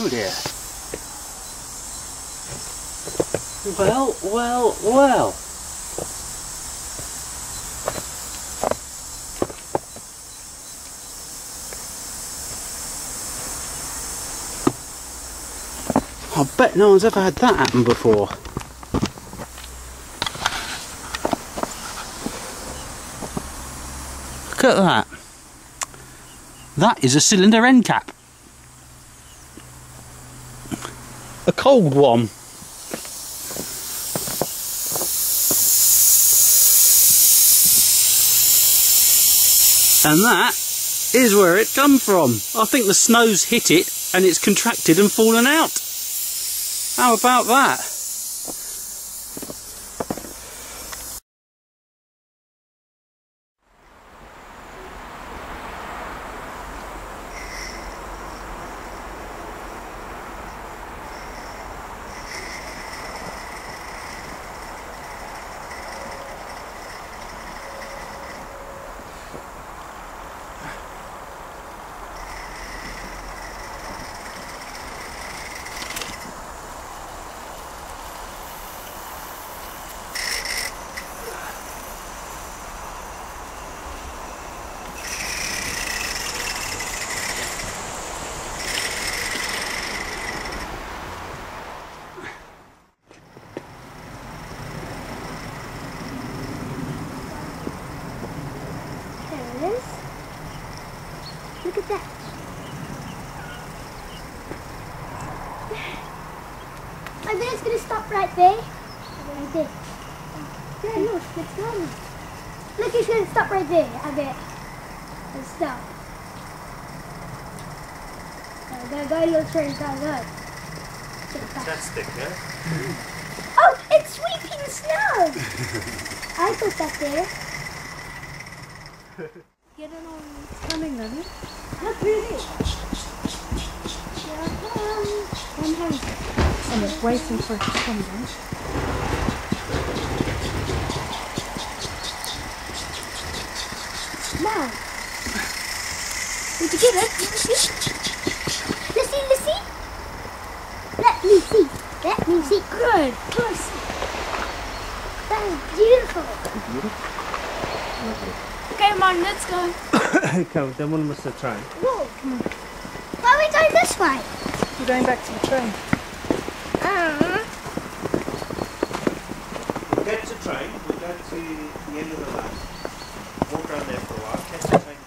Oh dear. Well, well, well. I bet no one's ever had that happen before. Look at that. That is a cylinder end cap. A cold one. And that is where it come from. I think the snow's hit it and it's contracted and fallen out. How about that? Look at that. I bet it's going to stop right there. Right there. Yeah, look, it's going. Look, it's going to stop right there, I bet. And stop. Go a little train, go. Fantastic, yeah? Oh, it's sweeping snow! I put that there. Get it on. It's coming, doesn't it? Look, really? One hand. I'm just waiting for it to come down. Now. Did you get it? Lissy. Let me see. Good. That is beautiful. Okay, Mom, let's go. Okay, then one must have train. Whoa. Why are we going this way? We're going back to the train. We'll get to train, we'll go to the end of the lane, walk around there for a while, catch the train.